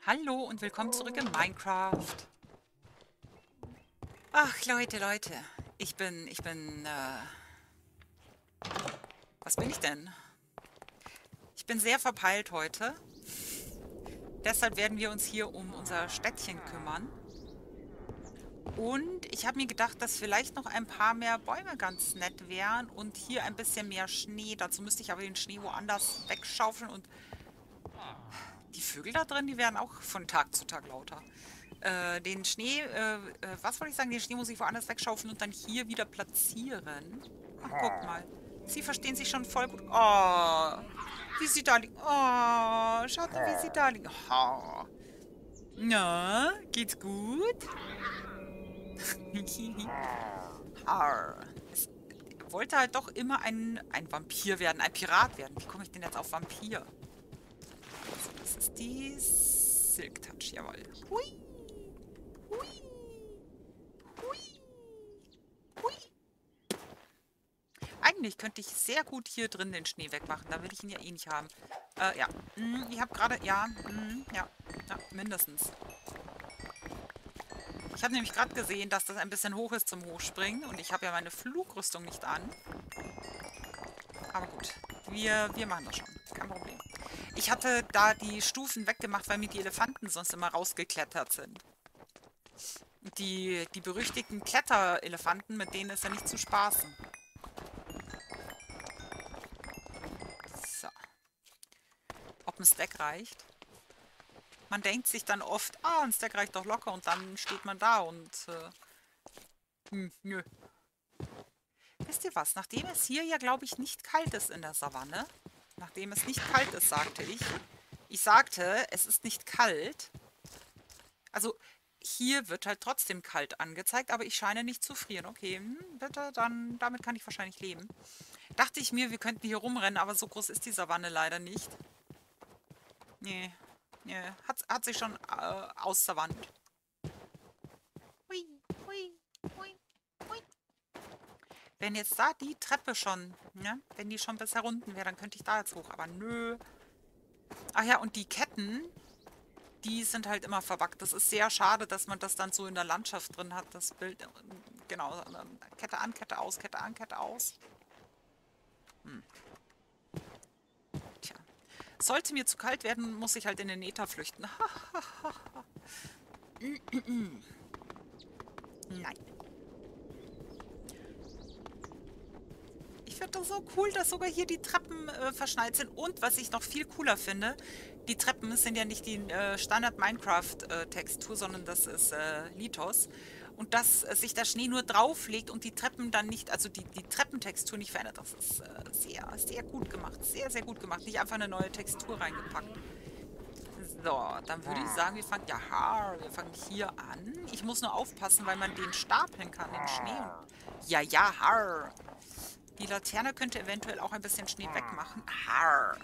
Hallo und willkommen zurück in Minecraft. Ach, Leute. Was bin ich denn? Ich bin sehr verpeilt heute. Deshalb werden wir uns hier um unser Städtchen kümmern. Und ich habe mir gedacht, dass vielleicht noch ein paar mehr Bäume ganz nett wären und hier ein bisschen mehr Schnee. Dazu müsste ich aber den Schnee woanders wegschaufeln und die Vögel da drin, die werden auch von Tag zu Tag lauter. Den Schnee, was wollte ich sagen? Den Schnee muss ich woanders wegschaufeln und dann hier wieder platzieren. Ach, guck mal. Sie verstehen sich schon voll gut. Oh, wie sie da liegen. Oh, schaut mal, wie sie da liegen. Oh. Na, geht's gut? Arr. Es wollte halt doch immer ein Vampir werden, ein Pirat werden. Wie komme ich denn jetzt auf Vampir? So, das ist die Silk Touch, jawohl. Hui. Hui. Hui. Hui. Eigentlich könnte ich sehr gut hier drin den Schnee wegmachen. Da will ich ihn ja eh nicht haben. Ja. Ich habe gerade... Ja. Ja. Ja, mindestens. Ich habe nämlich gerade gesehen, dass das ein bisschen hoch ist zum Hochspringen. Und ich habe ja meine Flugrüstung nicht an. Aber gut. Wir machen das schon. Kein Problem. Ich hatte da die Stufen weggemacht, weil mir die Elefanten sonst immer rausgeklettert sind. Die berüchtigten Kletterelefanten, mit denen ist ja nicht zu spaßen. So. Ob ein Stack reicht? Man denkt sich dann oft, ein Stack reicht doch locker und dann steht man da und nö. Wisst ihr was? Nachdem es hier ja, glaube ich, nicht kalt ist in der Savanne, nachdem es nicht kalt ist, sagte ich. Ich sagte, es ist nicht kalt. Also, hier wird halt trotzdem kalt angezeigt, aber ich scheine nicht zu frieren. Okay, bitte, dann damit kann ich wahrscheinlich leben. Dachte ich mir, wir könnten hier rumrennen, aber so groß ist die Savanne leider nicht. Nee, nee, hat sich schon aussavannt. Hui, hui, hui, hui. Wenn jetzt da die Treppe schon, ne, wenn die schon bis herunten wäre, dann könnte ich da jetzt hoch, aber nö. Ach ja, und die Ketten, die sind halt immer verbuggt. Das ist sehr schade, dass man das dann so in der Landschaft drin hat, das Bild. Genau, Kette an, Kette aus, Kette an, Kette aus. Tja. Sollte mir zu kalt werden, muss ich halt in den Nether flüchten. Nein. Ich finde das so cool, dass sogar hier die Treppen verschneit sind. Und was ich noch viel cooler finde, die Treppen sind ja nicht die Standard-Minecraft-Textur, sondern das ist Lithos. Und dass sich der Schnee nur drauflegt und die Treppen dann nicht, also die Treppentextur nicht verändert. Das ist sehr gut gemacht. Sehr gut gemacht. Nicht einfach eine neue Textur reingepackt. So, dann würde ich sagen, wir fangen hier an. Ich muss nur aufpassen, weil man den stapeln kann, den Schnee. Ja, har. Die Laterne könnte eventuell auch ein bisschen Schnee wegmachen. Har.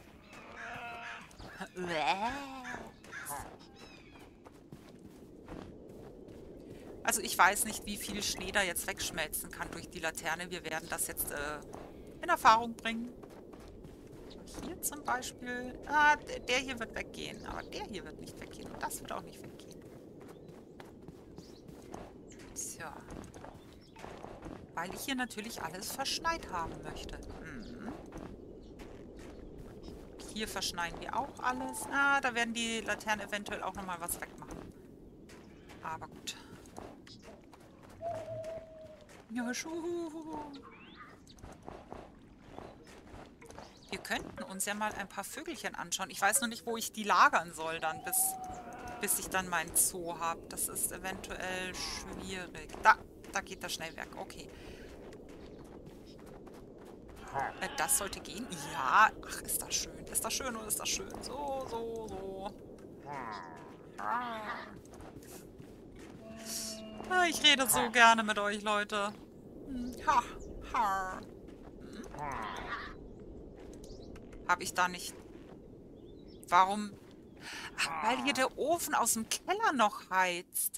Also ich weiß nicht, wie viel Schnee da jetzt wegschmelzen kann durch die Laterne. Wir werden das jetzt in Erfahrung bringen. Hier zum Beispiel. Der hier wird weggehen. Aber der hier wird nicht weggehen. Und das wird auch nicht weggehen. Tja. Weil ich hier natürlich alles verschneit haben möchte. Hier verschneien wir auch alles. Da werden die Laternen eventuell auch nochmal was wegmachen. Aber gut. Ja, wir könnten uns ja mal ein paar Vögelchen anschauen. Ich weiß noch nicht, wo ich die lagern soll dann, bis ich dann meinen Zoo habe. Das ist eventuell schwierig. Da geht das schnell weg. Okay. Das sollte gehen. Ja. Ach, ist das schön. Ist das schön oder ist das schön? So. Ich rede so gerne mit euch, Leute. Ha. Ha. Habe ich da nicht... Warum... Ach, weil hier der Ofen aus dem Keller noch heizt.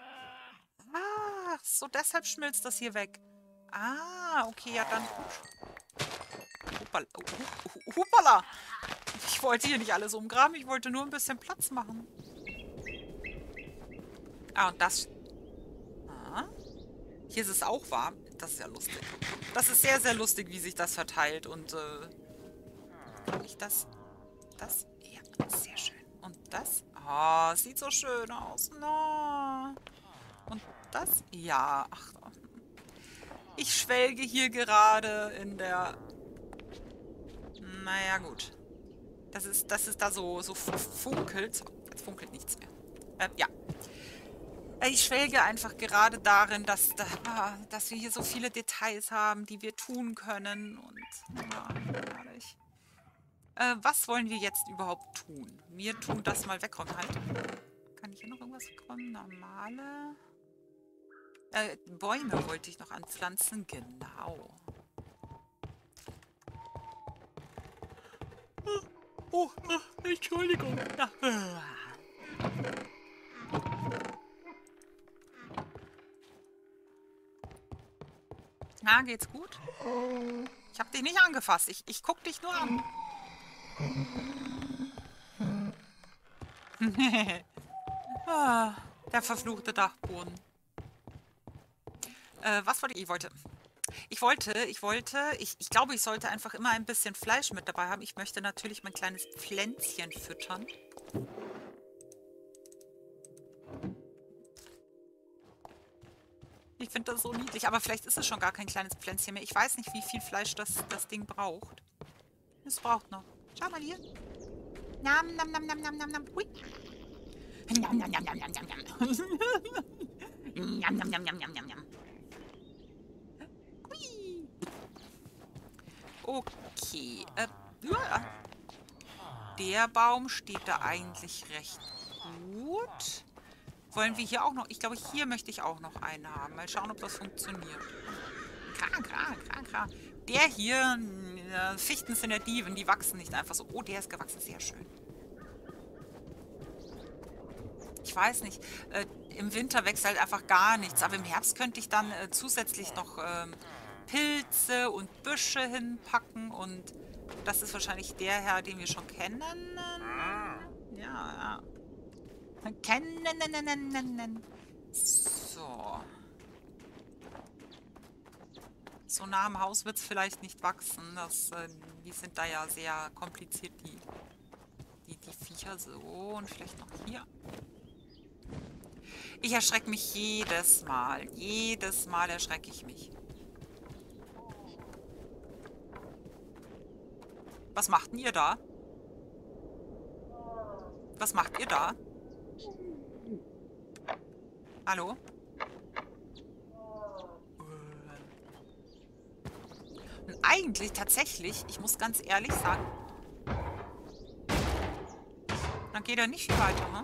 Ach, so deshalb schmilzt das hier weg. Okay, ja dann... Hupala. Ich wollte hier nicht alles umgraben, ich wollte nur ein bisschen Platz machen. Ah, und das... Ah, hier ist es auch warm. Das ist ja lustig. Das ist sehr, sehr lustig, wie sich das verteilt. Und, kann ich das... Das? Ja, sehr schön. Und das? Ah, sieht so schön aus. No. Und das? Ja, ach. Ich schwelge hier gerade in der... Naja, gut. Das ist da so funkelt. So, jetzt funkelt nichts mehr. Ja. Ich schwelge einfach gerade darin, dass wir hier so viele Details haben, die wir tun können. Und ja, herrlich. Was wollen wir jetzt überhaupt tun? Wir tun das mal wegräumen. Halt. Kann ich hier noch irgendwas wegräumen? Normale... Bäume wollte ich noch anpflanzen. Genau. Oh, Entschuldigung. Ja. Na, geht's gut? Ich hab dich nicht angefasst. Ich guck dich nur an. Ah, der verfluchte Dachboden. Was wollte ich? Ich glaube, ich sollte einfach immer ein bisschen Fleisch mit dabei haben. Ich möchte natürlich mein kleines Pflänzchen füttern. Ich finde das so niedlich, aber vielleicht ist es schon gar kein kleines Pflänzchen mehr. Ich weiß nicht, wie viel Fleisch das Ding braucht. Es braucht noch. Schau mal hier. Nam, nam, nam, nam, nam, nam, nam. Hui. Nam, nam, nam, nam, nam, nam, nam. Nam, nam, nam, nam, nam, nam, nam. Hui. Okay. Der Baum steht da eigentlich recht gut. Wollen wir hier auch noch... Ich glaube, hier möchte ich auch noch einen haben. Mal schauen, ob das funktioniert. Kra. Der hier, Fichten sind ja die wachsen nicht einfach so. Oh, der ist gewachsen. Sehr schön. Ich weiß nicht. Im Winter wächst halt einfach gar nichts. Aber im Herbst könnte ich dann zusätzlich noch Pilze und Büsche hinpacken. Und das ist wahrscheinlich der Herr, den wir schon kennen. Ja. Kennen. So. So nah am Haus wird es vielleicht nicht wachsen. Die sind da ja sehr kompliziert, die Viecher. So, und vielleicht noch hier. Ich erschrecke mich jedes Mal. Jedes Mal erschrecke ich mich. Was macht denn ihr da? Was macht ihr da? Hallo? Und eigentlich, tatsächlich, ich muss ganz ehrlich sagen, dann geht er nicht viel weiter, ne?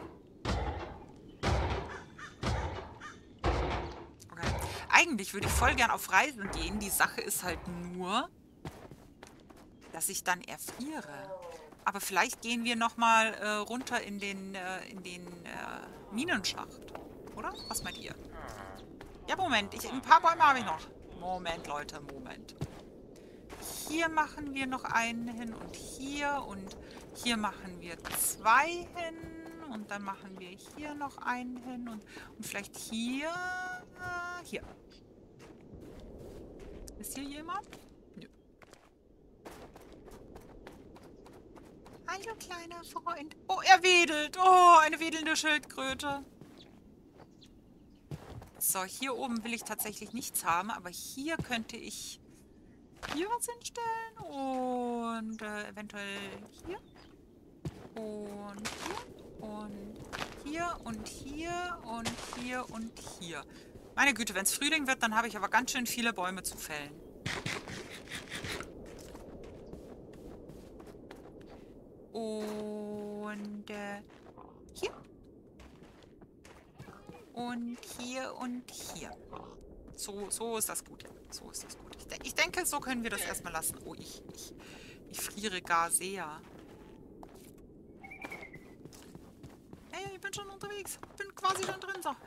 Okay. Eigentlich würde ich voll gern auf Reisen gehen. Die Sache ist halt nur, dass ich dann erfriere. Aber vielleicht gehen wir nochmal runter in den Minenschacht. Oder? Was meint ihr? Ja, Moment. Ein paar Bäume habe ich noch. Moment, Leute, Moment. Hier machen wir noch einen hin und hier machen wir 2 hin und dann machen wir hier noch einen hin und vielleicht hier. Hier. Ist hier jemand? Nö. Hallo, kleiner Freund. Oh, er wedelt. Oh, eine wedelnde Schildkröte. So, hier oben will ich tatsächlich nichts haben, aber hier könnte ich hier was hinstellen und eventuell hier und hier und hier und hier und hier. Meine Güte, wenn es Frühling wird, dann habe ich aber ganz schön viele Bäume zu fällen. Und hier. Und hier und hier. So ist das gut. So ist das gut. Ich denke, so können wir das erstmal lassen. Oh, ich friere gar sehr. Hey, ich bin schon unterwegs. Ich bin quasi schon drin. So.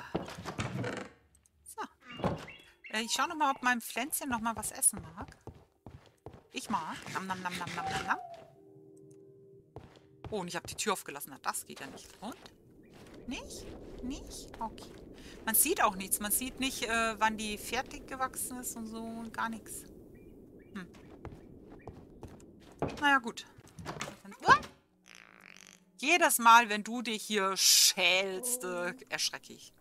Ich schaue nochmal, ob mein Pflänzchen nochmal was essen mag. Ich mag. Nam, nam, nam, nam, nam, nam. Oh, und ich habe die Tür aufgelassen. Na, das geht ja nicht. Und? Nicht? Nicht? Okay. Man sieht auch nichts. Man sieht nicht, wann die fertig gewachsen ist und so. Gar nichts. Hm. Naja, gut. Ah! Jedes Mal, wenn du dich hier schälst, erschrecke ich.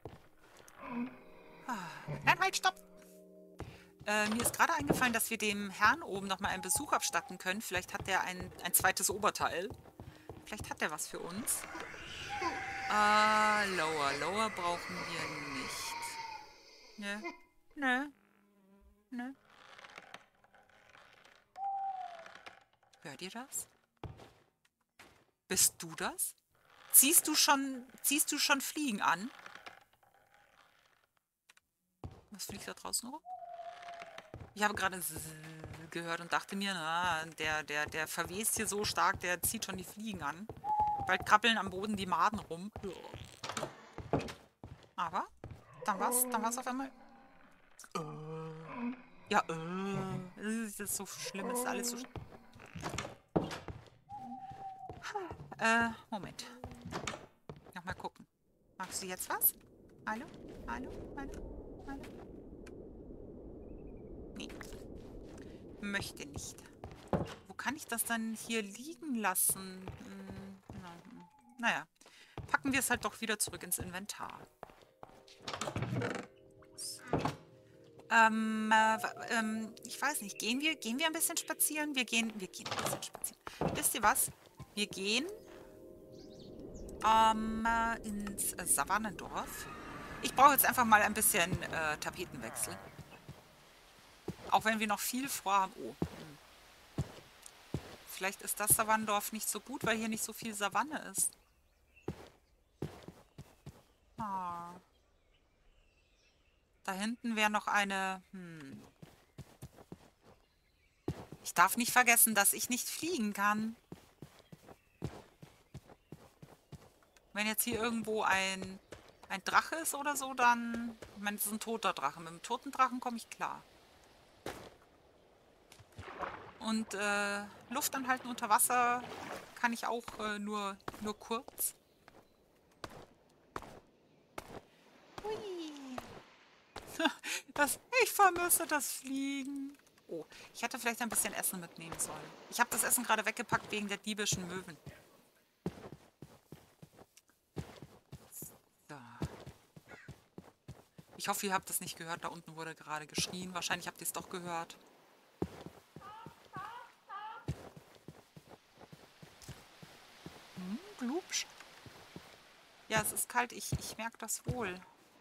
Nein, halt, stopp! Mir ist gerade eingefallen, dass wir dem Herrn oben nochmal einen Besuch abstatten können. Vielleicht hat der ein zweites Oberteil. Vielleicht hat der was für uns. Lower. Lower brauchen wir nicht. Nö. Nö. Nö. Hört ihr das? Bist du das? Ziehst du schon Fliegen an? Was fliegt da draußen rum? Ich habe gerade gehört und dachte mir, na, der verwest hier so stark, der zieht schon die Fliegen an. Bald krabbeln am Boden die Maden rum. Aber dann war's auf einmal. Ja, ist das so schlimm, ist alles so schlimm. Moment. Nochmal gucken. Magst du jetzt was? Hallo? Hallo? Hallo? Hallo? Nee. Möchte nicht. Wo kann ich das dann hier liegen lassen? Naja. Packen wir es halt doch wieder zurück ins Inventar. Ich weiß nicht. Gehen wir ein bisschen spazieren? Wir gehen ein bisschen spazieren. Wisst ihr was? Wir gehen ins Savannendorf. Ich brauche jetzt einfach mal ein bisschen Tapetenwechsel. Auch wenn wir noch viel vorhaben. Oh. Vielleicht ist das Savannendorf nicht so gut, weil hier nicht so viel Savanne ist. Ah. Da hinten wäre noch eine... Ich darf nicht vergessen, dass ich nicht fliegen kann. Wenn jetzt hier irgendwo ein Drache ist oder so, dann... Ich meine, das ist ein toter Drache. Mit einem toten Drachen komme ich klar. Und Luft anhalten unter Wasser kann ich auch nur kurz. Hui. Ich vermisse das Fliegen. Oh, ich hätte vielleicht ein bisschen Essen mitnehmen sollen. Ich habe das Essen gerade weggepackt wegen der diebischen Möwen. So. Ich hoffe, ihr habt das nicht gehört. Da unten wurde gerade geschrien. Wahrscheinlich habt ihr es doch gehört. Glubsch. Ja, es ist kalt. Ich merke das wohl.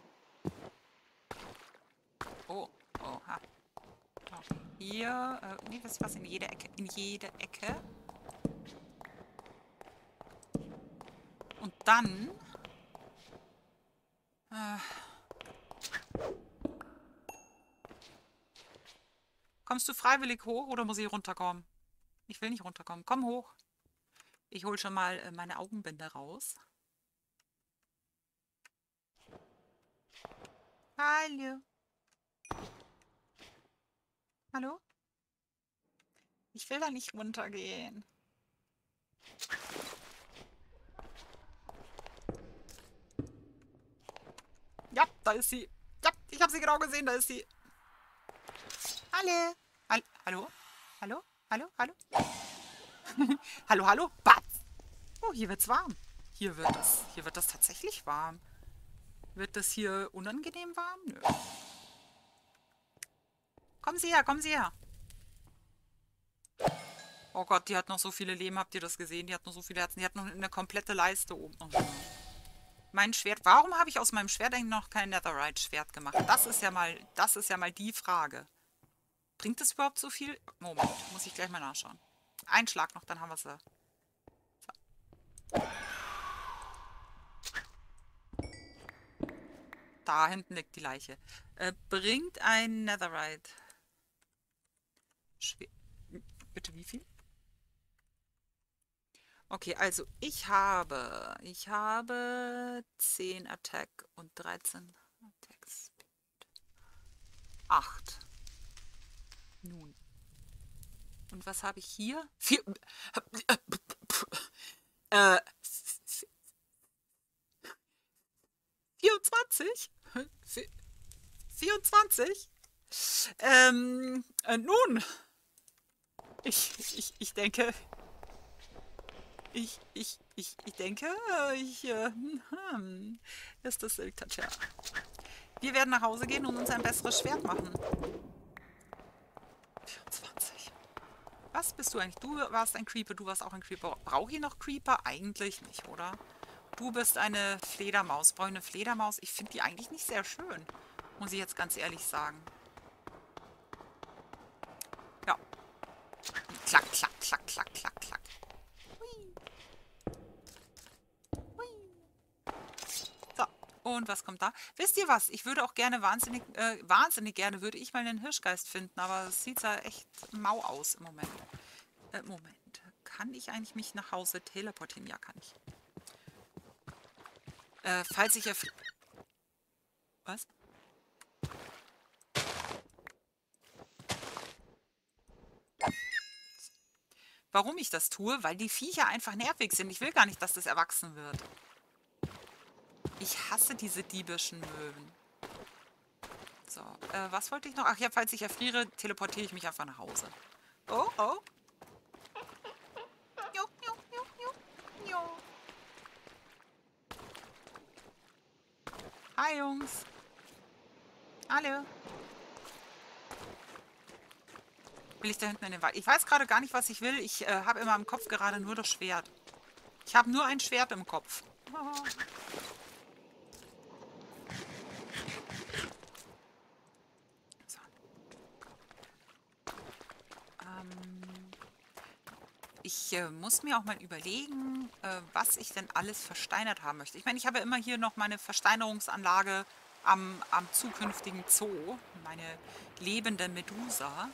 Oh, oha. Hier, nee, wisst ihr was? In jede Ecke. In jede Ecke. Und dann... kommst du freiwillig hoch oder muss ich runterkommen? Ich will nicht runterkommen. Komm hoch. Ich hole schon mal meine Augenbinde raus. Hallo. Hallo? Ich will da nicht runtergehen. Ja, da ist sie. Ja, ich habe sie genau gesehen, da ist sie. Hallo. Hallo? Hallo? Hallo? Hallo? Hallo, hallo? Batz! Oh, hier wird's warm. Hier wird das tatsächlich warm. Wird das hier unangenehm warm? Nö. Kommen Sie her, kommen Sie her. Oh Gott, die hat noch so viele Leben. Habt ihr das gesehen? Die hat noch so viele Herzen. Die hat noch eine komplette Leiste oben. Oh. Mein Schwert. Warum habe ich aus meinem Schwert eigentlich noch kein Netherite-Schwert gemacht? Das ist ja mal die Frage. Bringt das überhaupt so viel? Moment, muss ich gleich mal nachschauen. Ein Schlag noch, dann haben wir sie. So. Da hinten liegt die Leiche. Bringt ein Netherite. Bitte wie viel? Okay, also ich habe 10 Attack und 13 Attack Speed. 8. Nun. Und was habe ich hier? 4. 24? 24? Nun, ich denke, ich denke, ist das Silktatja. Wir werden nach Hause gehen und uns ein besseres Schwert machen. 24. Was bist du eigentlich? Du warst ein Creeper, du warst auch ein Creeper. Brauche ich noch Creeper? Eigentlich nicht, oder? Du bist eine Fledermaus. Brauche ich eine Fledermaus? Ich finde die eigentlich nicht sehr schön. Muss ich jetzt ganz ehrlich sagen. Ja. Klack, klack, klack, klack, klack, klack. Hui. Hui. So, und was kommt da? Wisst ihr was? Ich würde auch gerne wahnsinnig gerne würde ich mal einen Hirschgeist finden, aber es sieht ja echt mau aus im Moment. Moment. Kann ich eigentlich mich nach Hause teleportieren? Ja, kann ich. Falls ich Was? Warum ich das tue? Weil die Viecher einfach nervig sind. Ich will gar nicht, dass das erwachsen wird. Ich hasse diese diebischen Möwen. So, was wollte ich noch? Ach ja, falls ich erfriere, teleportiere ich mich einfach nach Hause. Oh, oh. Jo, jo, jo, jo, jo. Hi, Jungs. Hallo. Will ich da hinten in den Wald? Ich weiß gerade gar nicht, was ich will. Ich habe immer im Kopf gerade nur das Schwert. Ich habe nur ein Schwert im Kopf. Oh. So. Ich muss mir auch mal überlegen, was ich denn alles versteinert haben möchte. Ich meine, ich habe ja immer hier noch meine Versteinerungsanlage am zukünftigen Zoo. Meine lebende Medusa.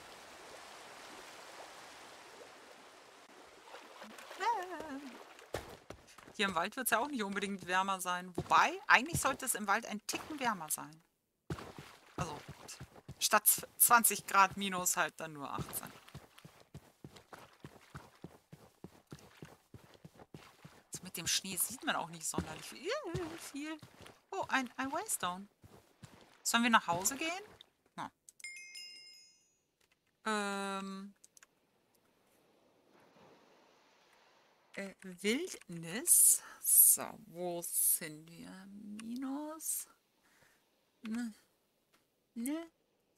Hier im Wald wird es ja auch nicht unbedingt wärmer sein. Wobei, eigentlich sollte es im Wald ein Ticken wärmer sein. Also, statt 20 Grad minus halt dann nur 18. Also mit dem Schnee sieht man auch nicht sonderlich viel. Oh, ein Waystone. Sollen wir nach Hause gehen? Ja. Wildnis. So, wo sind wir? Minus. Ne. Ne.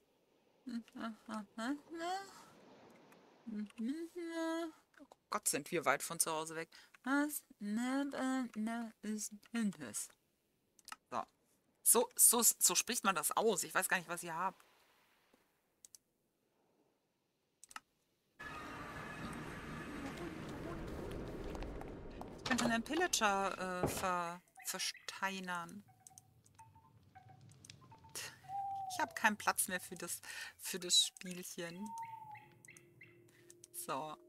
Oh Gott, sind wir weit von zu Hause weg. So spricht man das aus. Ich weiß gar nicht, was ihr habt. Ich könnte einen Pillager versteinern. Ich habe keinen Platz mehr für das Spielchen. So.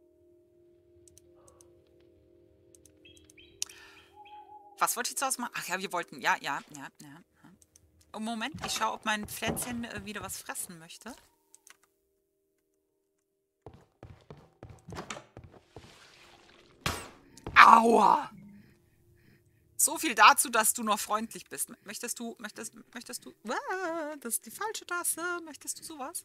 Was wollte ich zuerst machen? Ach ja, wir wollten. Ja. Oh, Moment, ich schaue, ob mein Pflänzchen wieder was fressen möchte. Aua! So viel dazu, dass du noch freundlich bist. Möchtest du... das ist die falsche Tasse. Möchtest du sowas?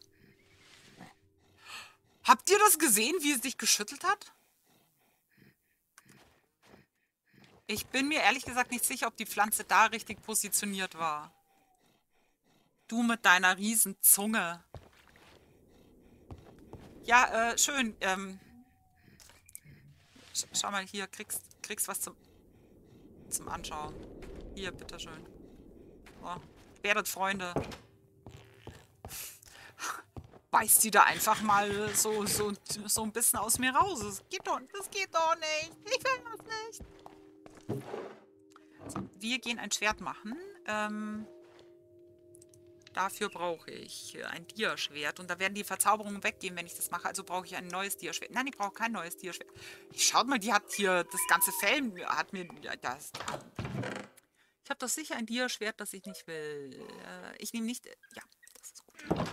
Habt ihr das gesehen, wie es dich geschüttelt hat? Ich bin mir ehrlich gesagt nicht sicher, ob die Pflanze da richtig positioniert war. Du mit deiner riesen Zunge. Ja, schön. Schau mal hier, kriegst was zum Anschauen. Hier, bitteschön. So, werdet Freunde. Beißt die da einfach mal so ein bisschen aus mir raus. Das geht doch nicht. Ich will das nicht. So, wir gehen ein Schwert machen. Dafür brauche ich ein Dia-Schwert. Und da werden die Verzauberungen weggehen, wenn ich das mache. Also brauche ich ein neues Dia-Schwert. Nein, ich brauche kein neues Dia-Schwert. Schaut mal, die hat hier das ganze Fell. Hat mir das. Ich habe doch sicher ein Dia-Schwert, das ich nicht will. Ich nehme nicht. Ja, das ist gut.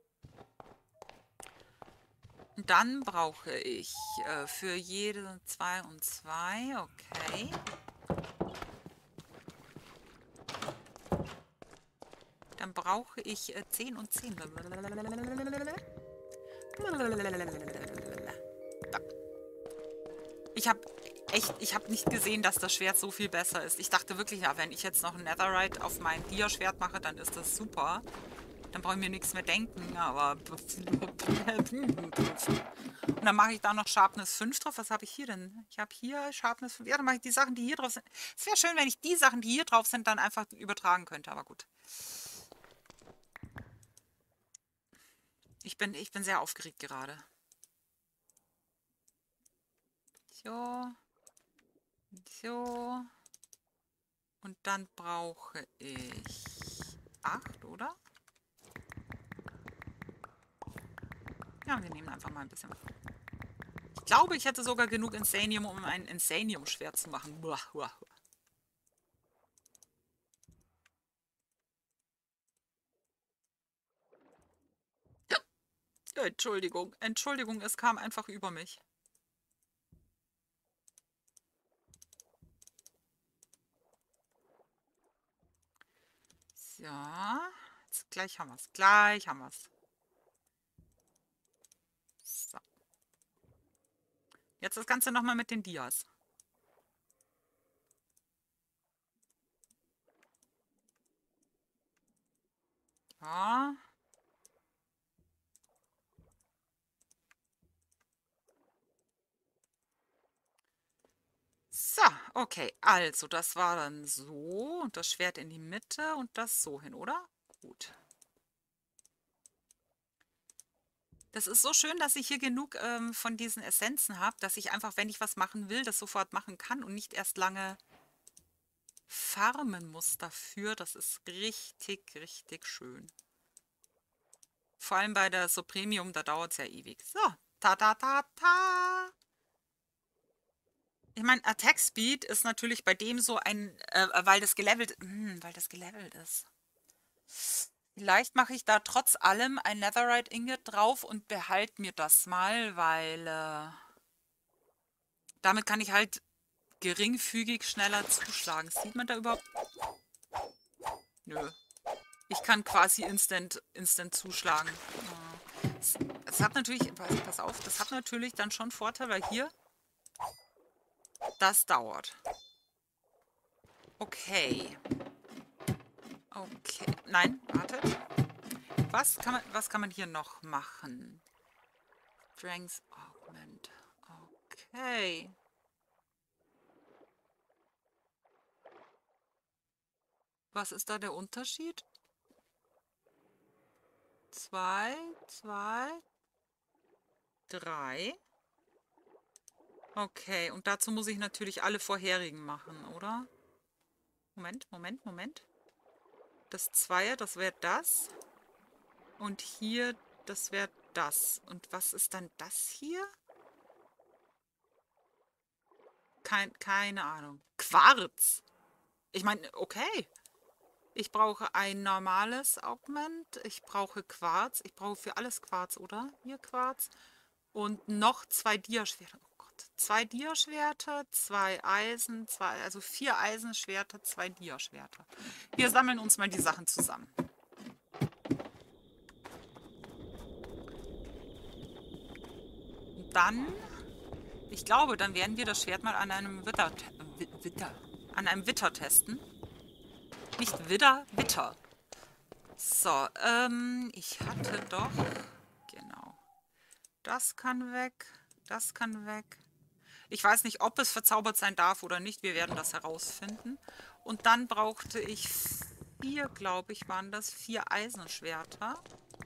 Und dann brauche ich für jede 2 und 2. Okay. brauche ich 10 und 10. Da. Ich habe nicht gesehen, dass das Schwert so viel besser ist. Ich dachte wirklich, ja, wenn ich jetzt noch ein Netherite auf mein Dia-Schwert mache, dann ist das super. Dann brauche ich mir nichts mehr denken, aber... Und dann mache ich da noch Sharpness 5 drauf. Was habe ich hier denn? Ich habe hier Sharpness 5. Ja, dann mache ich die Sachen, die hier drauf sind. Es wäre schön, wenn ich die Sachen, die hier drauf sind, dann einfach übertragen könnte, aber gut. Ich bin sehr aufgeregt gerade. So. So. Und dann brauche ich 8, oder? Ja, wir nehmen einfach mal ein bisschen. Ich glaube, ich hätte sogar genug Insanium, um ein Insanium-Schwert zu machen. Buah, buah. Entschuldigung, Entschuldigung, es kam einfach über mich. So, jetzt gleich haben wir es. Gleich haben wir es. So. Jetzt das Ganze nochmal mit den Dias. Ja. So, okay. Also, das war dann so. Und das Schwert in die Mitte und das so hin, oder? Gut. Das ist so schön, dass ich hier genug von diesen Essenzen habe, dass ich einfach, wenn ich was machen will, das sofort machen kann und nicht erst lange farmen muss dafür. Das ist richtig, richtig schön. Vor allem bei der Supremium, da dauert es ja ewig. So, ta ta ta ta. Ich meine, Attack Speed ist natürlich bei dem so ein, weil das gelevelt ist. Vielleicht mache ich da trotz allem ein Netherite Ingot drauf und behalte mir das mal, weil damit kann ich halt geringfügig schneller zuschlagen. Sieht man da überhaupt? Nö. Ich kann quasi instant zuschlagen. Es hat natürlich, pass auf, das hat natürlich dann schon Vorteil, weil hier, das dauert. Okay. Okay. Nein, wartet. Was kann man hier noch machen? Strength Augment. Okay. Was ist da der Unterschied? 2, 2, 3. Okay, und dazu muss ich natürlich alle vorherigen machen, oder? Moment. Das Zweier, das wäre das. Und hier, das wäre das. Und was ist dann das hier? Keine Ahnung. Quarz. Ich meine, okay. Ich brauche ein normales Augment. Ich brauche Quarz. Ich brauche für alles Quarz, oder? Hier Quarz. Und noch 2 Diaschwerter. Oh Gott. 2 Diaschwerter, 2 Eisen, also 4 Eisenschwerter, 2 Diaschwerter. Wir sammeln uns mal die Sachen zusammen. Und dann, ich glaube, dann werden wir das Schwert mal an einem Witter testen. Nicht Widder, Witter. So, ich hatte doch... Genau. Das kann weg. Das kann weg. Ich weiß nicht, ob es verzaubert sein darf oder nicht. Wir werden das herausfinden. Und dann brauchte ich 4, glaube ich, waren das 4 Eisenschwerter.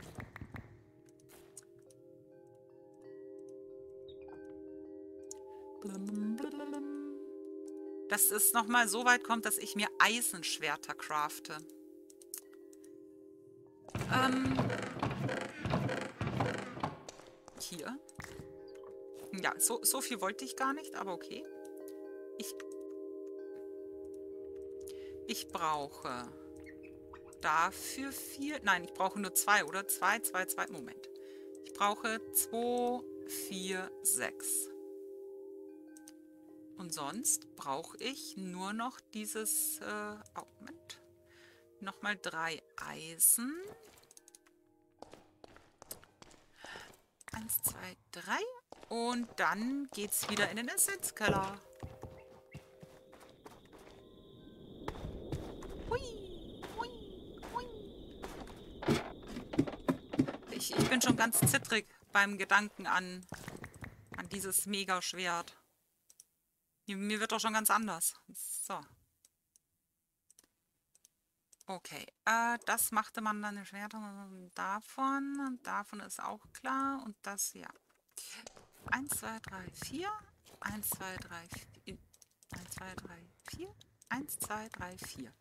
Dass es nochmal so weit kommt, dass ich mir Eisenschwerter crafte. Hier. Ja, so viel wollte ich gar nicht, aber okay. Ich brauche dafür 4. Nein, ich brauche nur 2, oder? 2. Moment. Ich brauche 2, 4, 6. Und sonst brauche ich nur noch dieses Augment. Nochmal 3 Eisen. 1, 2, 3. Und dann geht's wieder in den Essenzkeller. Hui, hui, hui. Ich bin schon ganz zittrig beim Gedanken an dieses Mega-Schwert. Mir wird doch schon ganz anders. So. Okay, das machte man dann in Schwertern davon. Und davon ist auch klar. Und das, ja. 1, 2, 3, 4. 1, 2, 3, 4. 1, 2, 3, 4. 1, 2, 3, 4.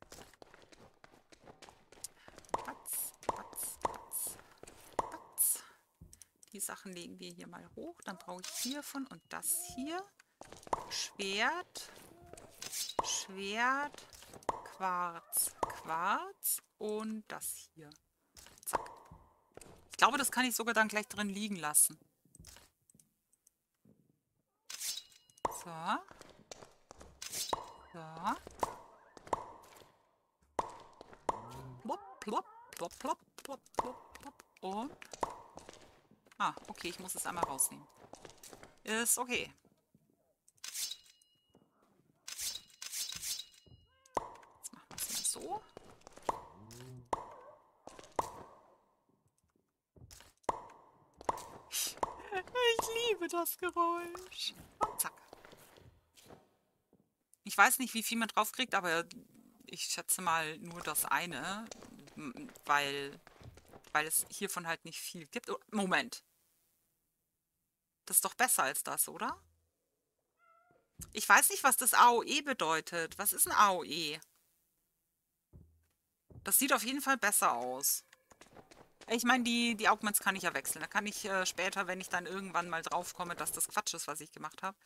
Patz, patz, patz, patz. Die Sachen legen wir hier mal hoch. Dann brauche ich hiervon und das hier. Schwert. Schwert. Quarz. Quarz. Und das hier. Zack. Ich glaube, das kann ich sogar dann gleich drin liegen lassen. So. So. Plopp, plopp, plopp, plopp, plopp, plopp, plopp. Und. Ah, okay, ich muss es einmal rausnehmen. Ist okay. Jetzt machen wir es mal so. Ich liebe das Geräusch. Und zack. Ich weiß nicht, wie viel man drauf kriegt, aber ich schätze mal nur das eine, weil es hiervon halt nicht viel gibt. Oh, Moment. Das ist doch besser als das, oder? Ich weiß nicht, was das AOE bedeutet. Was ist ein AOE? Das sieht auf jeden Fall besser aus. Ich meine, die Augments kann ich ja wechseln. Da kann ich später, wenn ich dann irgendwann mal drauf komme, dass das Quatsch ist, was ich gemacht habe.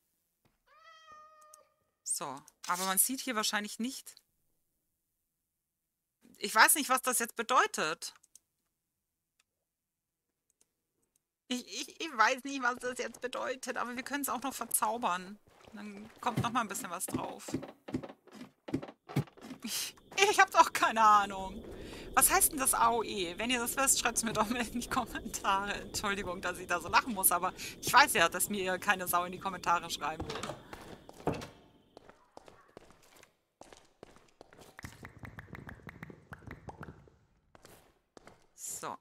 So, aber man sieht hier wahrscheinlich nicht. Ich weiß nicht, was das jetzt bedeutet. Ich weiß nicht, was das jetzt bedeutet, aber wir können es auch noch verzaubern. Dann kommt noch mal ein bisschen was drauf. Ich habe doch keine Ahnung. Was heißt denn das AOE? Wenn ihr das wisst, schreibt es mir doch mal in die Kommentare. Entschuldigung, dass ich da so lachen muss, aber ich weiß ja, dass mir keine Sau in die Kommentare schreiben will. So,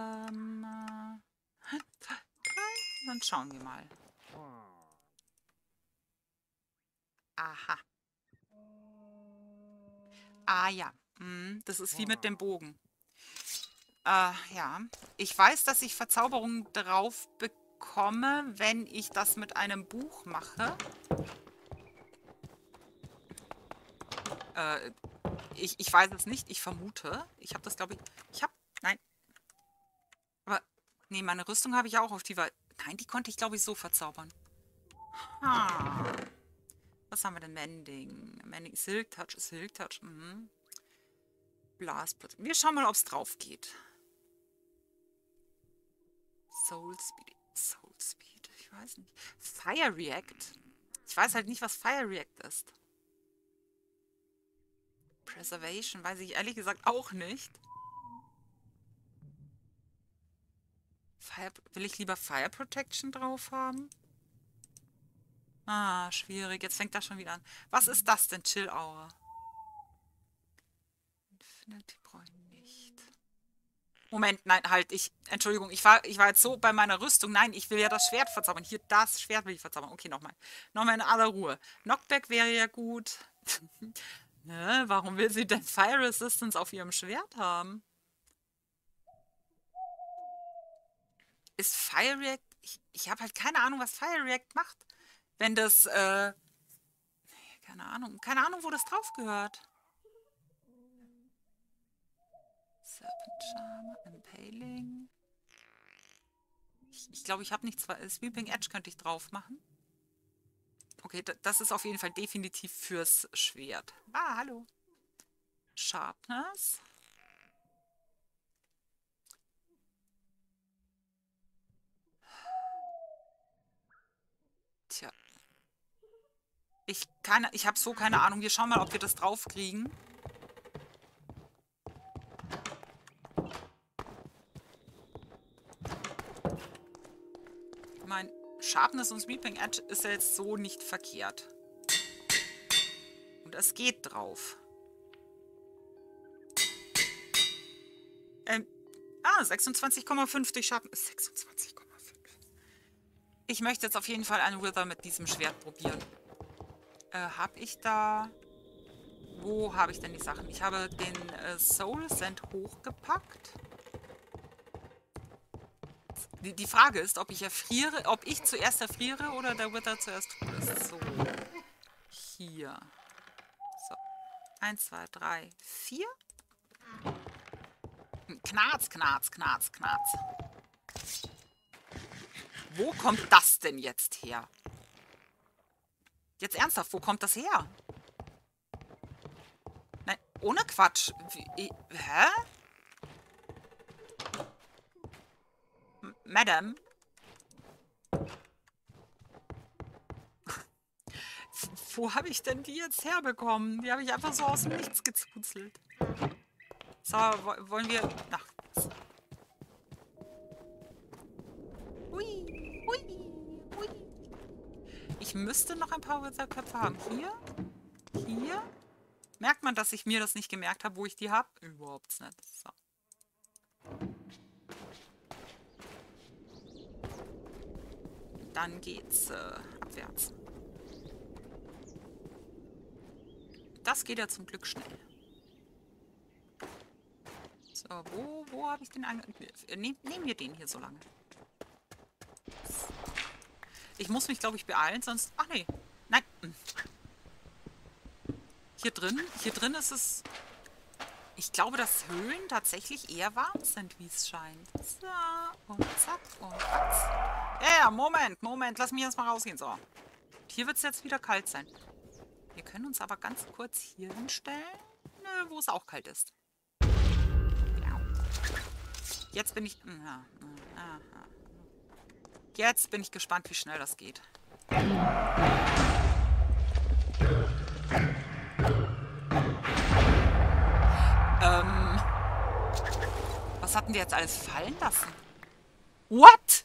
dann schauen wir mal. Aha. Ah ja, das ist wie mit dem Bogen. Ja. Ich weiß, dass ich Verzauberung drauf bekomme, wenn ich das mit einem Buch mache. Ich weiß es nicht. Ich vermute. Ich habe das, glaube ich... Nein. Aber... Nee, meine Rüstung habe ich auch auf die... Nein, die konnte ich, glaube ich, so verzaubern. Ah. Was haben wir denn? Mending. Mending. Silk Touch. Silk Touch. Blast. Wir schauen mal, ob es drauf geht. Soul Speed. Soul Speed. Ich weiß nicht. Fire React. Ich weiß halt nicht, was Fire React ist. Preservation weiß ich ehrlich gesagt auch nicht. Will ich lieber Fire Protection drauf haben? Ah, schwierig. Jetzt fängt das schon wieder an. Was ist das denn? Chill Aura. Infinity brauche ich nicht. Moment, nein, halt. Entschuldigung, ich war jetzt so bei meiner Rüstung. Nein, ich will ja das Schwert verzaubern. Hier, das Schwert will ich verzaubern. Okay, nochmal. Nochmal in aller Ruhe. Knockback wäre ja gut. Ne, warum will sie denn Fire Resistance auf ihrem Schwert haben? Ist Fire React... Ich habe halt keine Ahnung, was Fire React macht. Wenn das, keine Ahnung. Keine Ahnung, wo das drauf gehört. Serpent Charm, Impaling. Ich glaube, ich habe nichts. Sweeping Edge könnte ich drauf machen. Okay, das ist auf jeden Fall definitiv fürs Schwert. Ah, hallo. Sharpness. Tja. Ich habe so keine Ahnung. Wir schauen mal, ob wir das drauf kriegen. mein Sharpness und Sweeping Edge ist ja jetzt so nicht verkehrt. Und es geht drauf. 26,5 durch Sharpness. 26,5. Ich möchte jetzt auf jeden Fall einen Wither mit diesem Schwert probieren. Habe ich da... Wo habe ich denn die Sachen? Ich habe den Soul Sand hochgepackt. Die Frage ist, ob ich erfriere, ob ich zuerst erfriere oder der Wither zuerst tot ist. So. Hier. So. 1, 2, 3, 4. Knarz, Knarz, Knarz, Knarz. Wo kommt das denn jetzt her? Jetzt ernsthaft, wo kommt das her? Nein, ohne Quatsch. Hä? Madame? Wo habe ich denn die jetzt herbekommen? Die habe ich einfach so aus dem Nichts gezuzelt. So, wollen wir... Ach. Hui, hui, hui. Ich müsste noch ein paar Witherköpfe haben. Hier? Hier? Merkt man, dass ich mir das nicht gemerkt habe, wo ich die habe? Überhaupt nicht. So. Dann geht's abwärts. Das geht ja zum Glück schnell. So, wo habe ich den nehmen wir den hier so lange. Ich muss mich, glaube ich, beeilen, sonst... Ach nee. Nein. Hier drin ist es... Ich glaube, dass Höhlen tatsächlich eher warm sind, wie es scheint. So, und zack, und zack. Ja, Moment. Lass mich jetzt mal rausgehen. So. Hier wird es jetzt wieder kalt sein. Wir können uns aber ganz kurz hier hinstellen, wo es auch kalt ist. Jetzt bin ich... Jetzt bin ich gespannt, wie schnell das geht. Was hatten wir jetzt alles fallen lassen? What?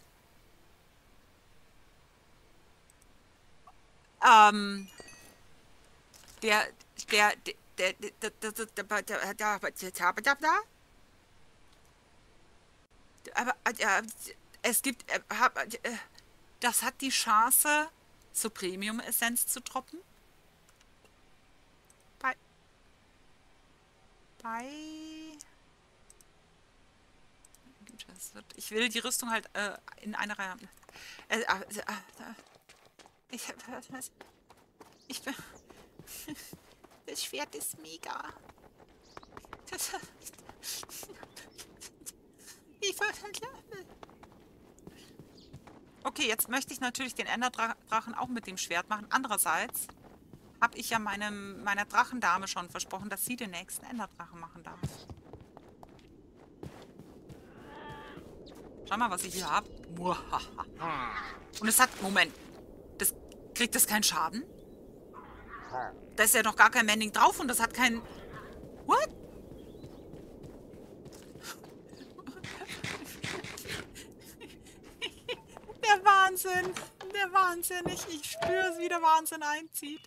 Es gibt, das hat die Chance, zur Premium-Essenz zu droppen. Ich will die Rüstung halt in einer Reihe haben. Das Schwert ist mega. Okay, jetzt möchte ich natürlich den Enderdrachen auch mit dem Schwert machen. Andererseits habe ich ja meiner Drachendame schon versprochen, dass sie den nächsten Enderdrachen machen darf. Schau mal, was ich hier habe. Und es hat... Moment. Kriegt das keinen Schaden? Da ist ja noch gar kein Mending drauf und das hat keinen... What? Der Wahnsinn. Der Wahnsinn. Ich spüre es, wie der Wahnsinn einzieht.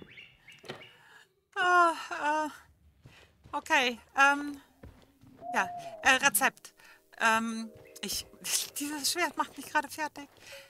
Okay. Ja. Rezept. Dieses Schwert macht mich gerade fertig.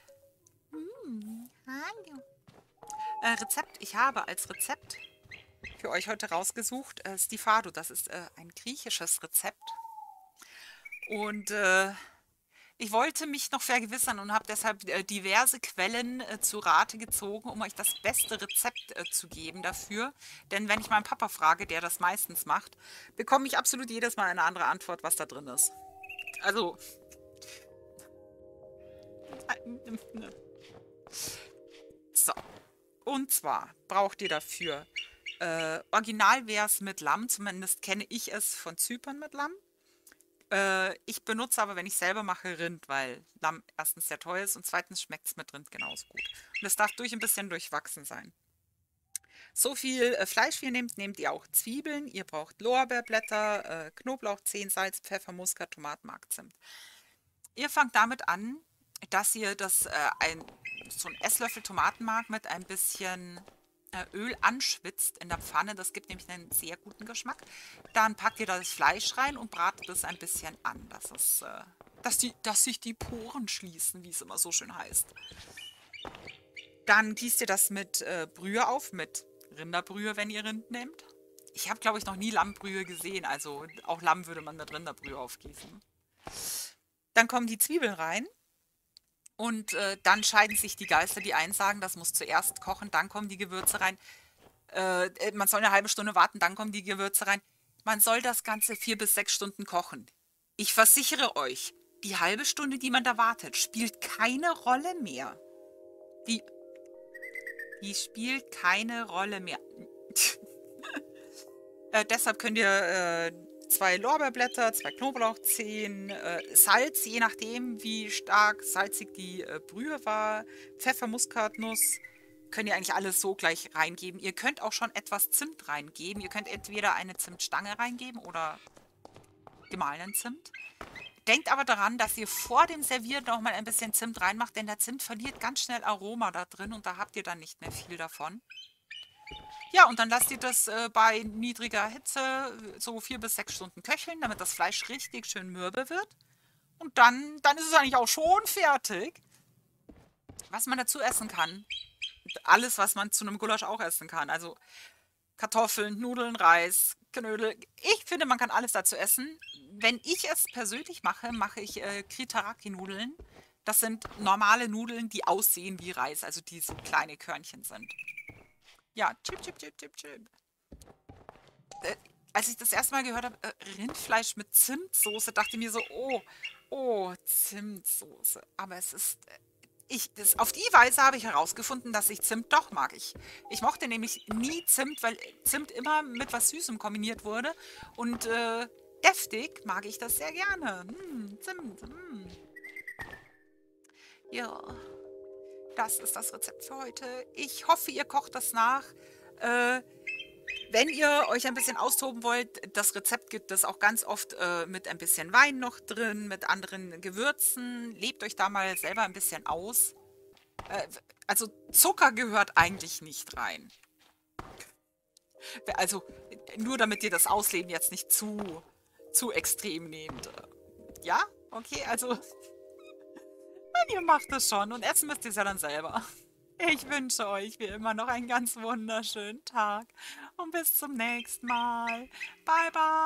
Hallo. Rezept. Ich habe als Rezept für euch heute rausgesucht Stifado. Das ist ein griechisches Rezept. Und ich wollte mich noch vergewissern und habe deshalb diverse Quellen zu Rate gezogen, um euch das beste Rezept zu geben dafür. Denn wenn ich meinen Papa frage, der das meistens macht, bekomme ich absolut jedes Mal eine andere Antwort, was da drin ist. Also... So. Und zwar braucht ihr dafür, original wäre es mit Lamm, zumindest kenne ich es von Zypern mit Lamm. Ich benutze aber, wenn ich selber mache, Rind, weil Lamm erstens sehr teuer ist und zweitens schmeckt es mit Rind genauso gut. Und es darf ein bisschen durchwachsen sein. So viel Fleisch wie ihr nehmt, nehmt ihr auch Zwiebeln, ihr braucht Lorbeerblätter, Knoblauchzehen, Salz, Pfeffer, Muskat, Tomaten, Mark, Zimt. Ihr fangt damit an, dass ihr so ein Esslöffel Tomatenmark mit ein bisschen Öl anschwitzt in der Pfanne. Das gibt nämlich einen sehr guten Geschmack. Dann packt ihr das Fleisch rein und bratet es ein bisschen an. Dass sich die Poren schließen, wie es immer so schön heißt. Dann gießt ihr das mit Brühe auf, mit Rinderbrühe, wenn ihr Rind nehmt. Ich habe, glaube ich, noch nie Lammbrühe gesehen, also auch Lamm würde man mit Rinderbrühe aufgießen. Dann kommen die Zwiebeln rein und dann scheiden sich die Geister. Die einen sagen, das muss zuerst kochen, dann kommen die Gewürze rein. Man soll eine halbe Stunde warten, dann kommen die Gewürze rein. Man soll das Ganze 4 bis 6 Stunden kochen. Ich versichere euch, die halbe Stunde, die man da wartet, spielt keine Rolle mehr. Die, die spielt keine Rolle mehr. Deshalb könnt ihr 2 Lorbeerblätter, 2 Knoblauchzehen, Salz, je nachdem, wie stark salzig die Brühe war, Pfeffer, Muskatnuss, könnt ihr eigentlich alles so gleich reingeben. Ihr könnt auch schon etwas Zimt reingeben. Ihr könnt entweder eine Zimtstange reingeben oder gemahlenen Zimt. Denkt aber daran, dass ihr vor dem Servieren noch mal ein bisschen Zimt reinmacht, denn der Zimt verliert ganz schnell Aroma da drin und da habt ihr dann nicht mehr viel davon. Ja, und dann lasst ihr das bei niedriger Hitze so 4 bis 6 Stunden köcheln, damit das Fleisch richtig schön mürbe wird. Und dann ist es eigentlich auch schon fertig. Was man dazu essen kann, alles, was man zu einem Gulasch auch essen kann. Also Kartoffeln, Nudeln, Reis, Knödel. Ich finde, man kann alles dazu essen. Wenn ich es persönlich mache, mache ich Kritaraki-Nudeln. Das sind normale Nudeln, die aussehen wie Reis, also die so kleine Körnchen sind. Ja, chip, chip, chip, chip, chip. Äh, Als ich das erste Mal gehört habe, Rindfleisch mit Zimtsoße, dachte ich mir so, oh, Zimtsoße. Aber es ist, auf die Weise habe ich herausgefunden, dass ich Zimt doch mag. Ich mochte nämlich nie Zimt, weil Zimt immer mit was Süßem kombiniert wurde. Und deftig mag ich das sehr gerne. Zimt. Ja, das ist das Rezept für heute. Ich hoffe, ihr kocht das nach. Äh, Wenn ihr euch ein bisschen austoben wollt, das Rezept gibt es auch ganz oft mit ein bisschen Wein noch drin, mit anderen Gewürzen. Lebt euch da mal selber ein bisschen aus. Äh, also Zucker gehört eigentlich nicht rein. Also nur damit ihr das Ausleben jetzt nicht zu extrem nehmt. Ja? Okay, also ihr macht es schon und essen müsst ihr es ja dann selber. Ich wünsche euch wie immer noch einen ganz wunderschönen Tag und bis zum nächsten Mal. Bye, bye.